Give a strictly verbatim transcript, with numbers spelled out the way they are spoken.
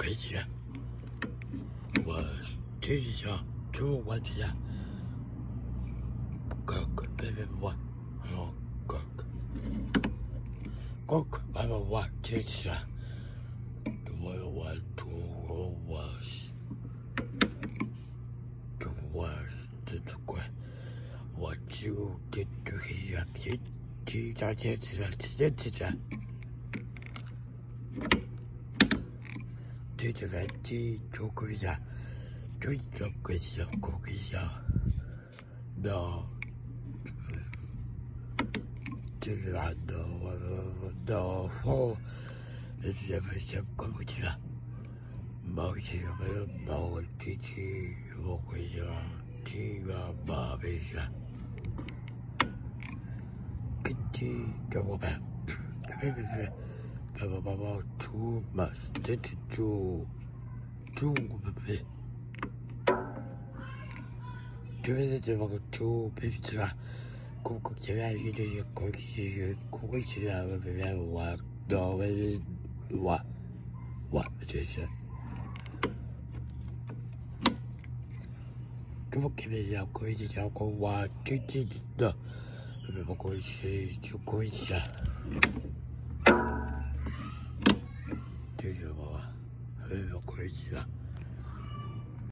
可以去。我这就想就我这样，哥哥别别我，我哥哥，哥哥别别我这去，我我中我我中我这这怪，我就这这个样这这这这这这这这。这这个这做个啥？这做个啥？做个啥？那这个啊，那我那好，这这不想搞不起啊？毛去没有毛这这我会想这个毛没啥，跟这叫我办，别别别。爸爸爸爸出嘛，这是猪，猪不不，这边这个猪别吃啊，哥哥这边有点哥哥是哥哥吃啊，别别我到位我我这是，这不这边要可以叫个我这这的，别不可以吃就可以吃啊。这个吧，很有规矩啊。